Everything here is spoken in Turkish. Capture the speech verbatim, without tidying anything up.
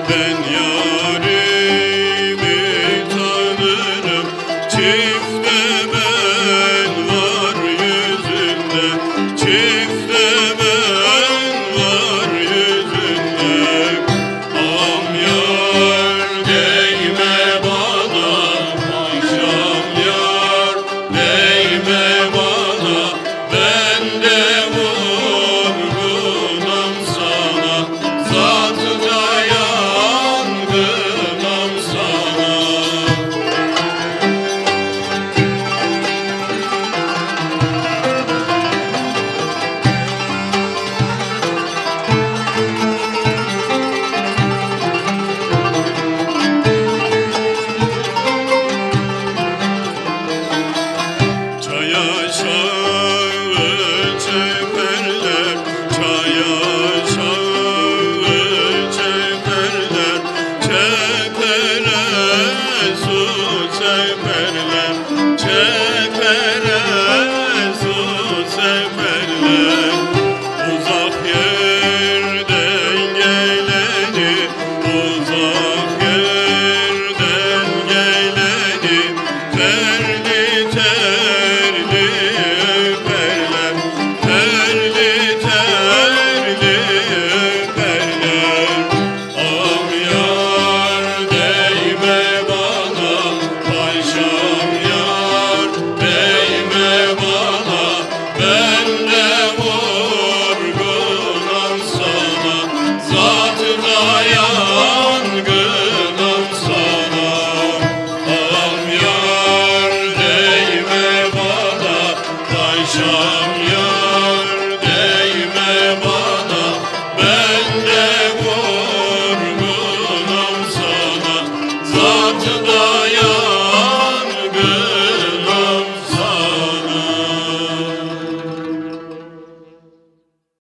Ben yarimi tanırım, çifte ben var yüzünde, çifte ben var yüzünde. Am yar değme bana, akşam yar değme bana, ben de vurgunam sana, zatıda yangınam sana. Çaya çağı çeperler, çaya çağı çeperler, çepere su çeperler, çepere su çeperler. Uzak yerden geleni, uzak yerden geleni, terli terli öperler, terli terli öperler. Am yar değme bana, paşam yar değme bana, ben de vurgunam sana, zatıda yangınam sana. Am yar değme bana, paşam yar değme bana, ben de vurgunam sana, zatıda yangınam sana.